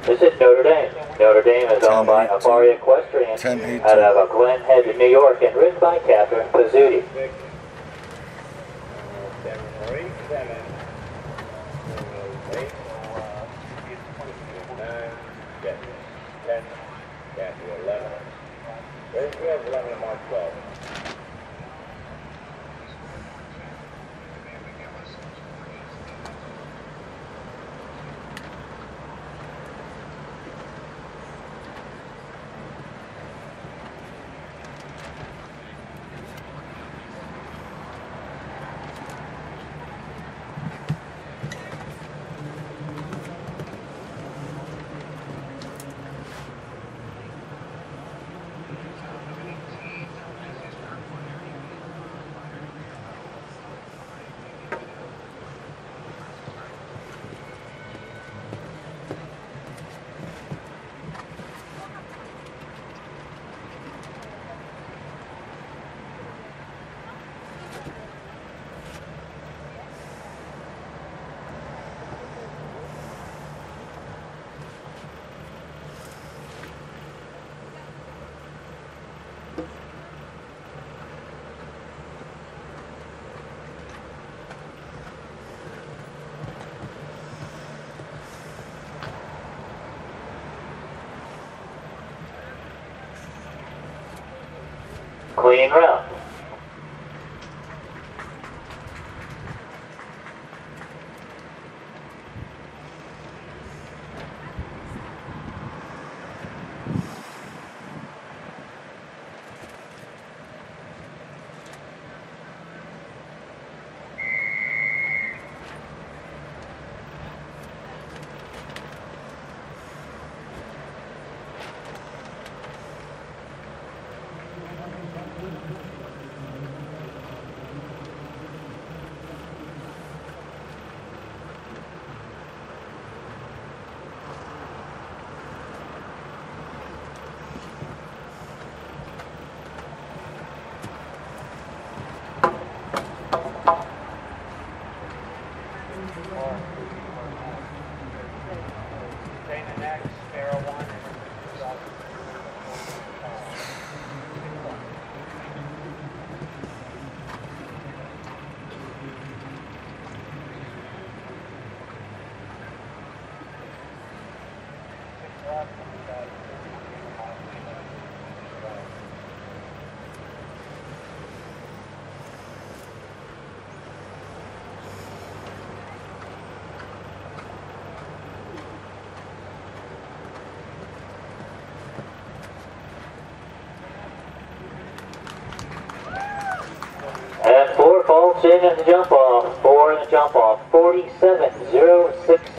This is Notre Dame. Notre Dame is owned by Afari Equestrian out of Glen Head, New York, and ridden by KATHRYN PIZZUTI. Clean route. And 4 faults in the jump off, 4 in the jump off, 47.06.